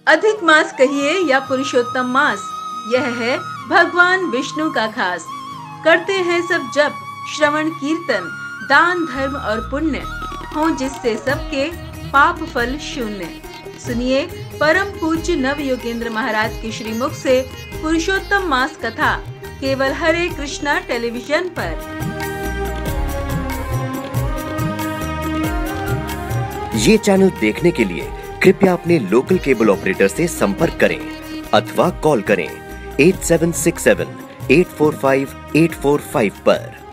अधिक मास कहिए या पुरुषोत्तम मास, यह है भगवान विष्णु का खास। करते हैं सब जप, श्रवण कीर्तन, दान धर्म और पुण्य, हो जिससे सबके पाप फल शून्य। सुनिए परम पूज्य नवयोगेंद्र महाराज के श्रीमुख से पुरुषोत्तम मास कथा केवल हरे कृष्णा टेलीविजन पर। ये चैनल देखने के लिए कृपया अपने लोकल केबल ऑपरेटर से संपर्क करें अथवा कॉल करें 8767 845 845 पर।